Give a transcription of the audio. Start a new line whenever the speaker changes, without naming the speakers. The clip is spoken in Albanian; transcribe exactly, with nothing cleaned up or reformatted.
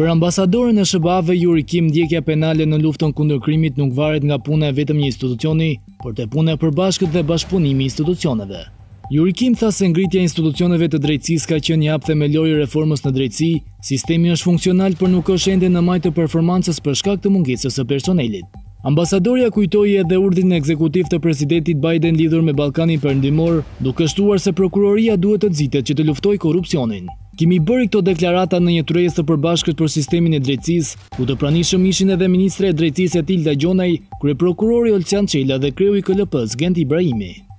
Për ambasadorin e S B A-ve Yuri Kim, ndjekja penale në luftën kundër krimit nuk varet nga puna e vetëm një institucioni, por te puna e përbashkët dhe bashkëpunimi i institucioneve. Yuri Kim tha se ngritja e institucioneve të drejtësisë ka qenë një hap themelor i reformës në drejtësi, sistemi është funksional por nuk është ende në majtë të performancës për shkak të mungesës së personelit. Ambasadorja kujtoi edhe urdhrin ekzekutiv të presidentit Biden lidhur me Ballkanin Perëndimor, duke shtuar se prokuroria duhet të nxitet që të luftojë korrupsionin. Kimi bëri këto deklarata në një tryezë të përbashkët për sistemin e drejtësisë, ku të pranishëm ishin edhe ministre e drejtësisë Tilda Gjonaj, kryeprokurori Olcan Çela dhe kreu i K L P-s Gent Ibrahimi.